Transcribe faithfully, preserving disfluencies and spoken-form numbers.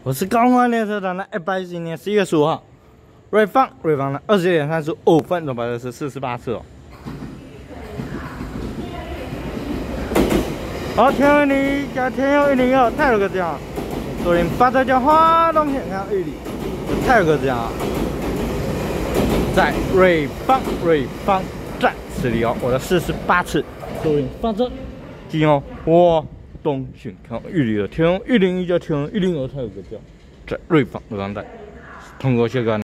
我是高欢列车长的一百一十年十一月十五号，瑞芳瑞芳的二十点三十五分，总排的是四十八次哦。好，天佑一零一加天佑一零二，太有个这样，昨天发车叫花东线看玉里，太有个这样，在瑞芳瑞芳站此里哦，我的四十八次，昨天发车，今哦我。 东线看玉里的天一零一加天一零二，它有个叫在瑞芳瑞芳站通过这个。